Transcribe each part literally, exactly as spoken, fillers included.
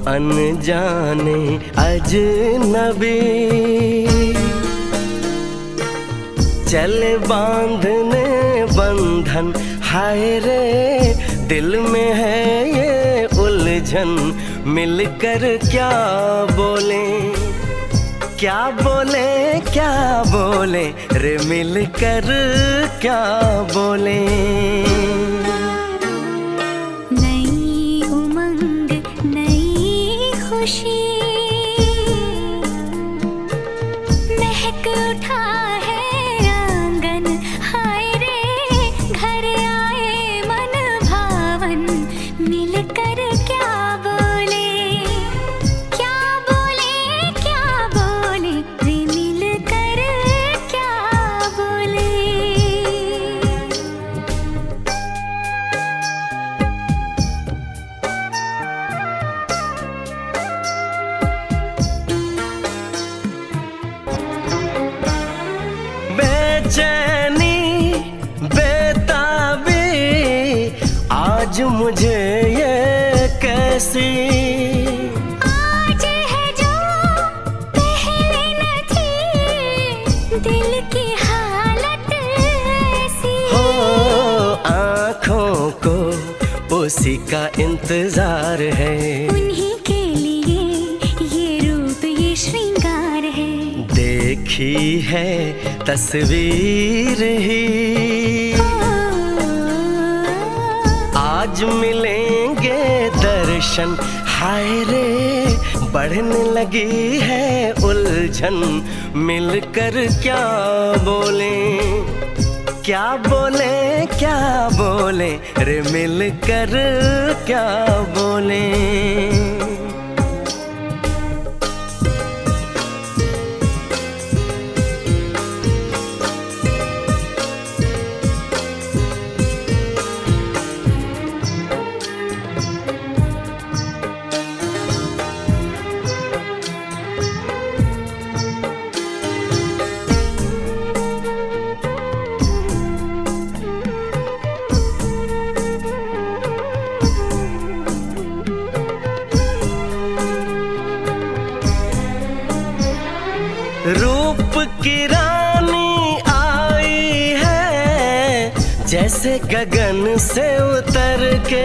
अनजाने अजनबी चले बांधने बंधन, हाय रे दिल में है ये उलझन। मिलकर क्या बोले क्या बोले क्या बोले रे, मिलकर क्या बोले। नई उमंग नई खुशी महक उठा है आंगन, हाय रे घर आए मन भावन। मिलकर क्या बोले क्या बोले क्या बोले रे, मिलकर क्या बोले। बेचैनी बेताबी आज मुझे ये कैसी, आज है जो पहले न थी, दिल की हालत ऐसी। हो आँखों को उसी का इंतजार है, उन्हीं के लिए ये रूप ये श्रृंगार है। देखी है तस्वीर ही आज मिलेंगे दर्शन, हाय रे बढ़ने लगी है उलझन। मिलकर क्या बोले क्या बोले क्या बोले रे, मिलकर क्या बोले। रूप की रानी आई है जैसे गगन से उतर के,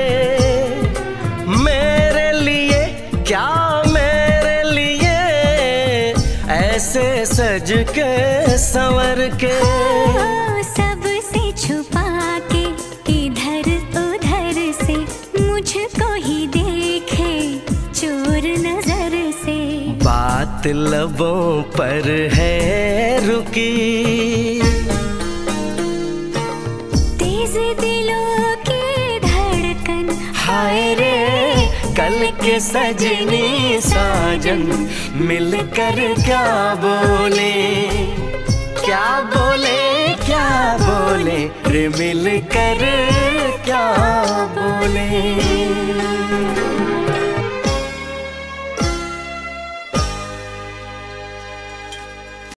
मेरे लिए क्या मेरे लिए ऐसे सज के संवर के। सबसे छुपा के इधर उधर से मुझको ही देखे चोर नजर से। बात लबों पर है रुकी, तेज दिलों की धड़कन, हाय रे कल के सजनी साजन। मिलकर क्या बोले क्या बोले क्या बोले रे, मिलकर क्या बोले।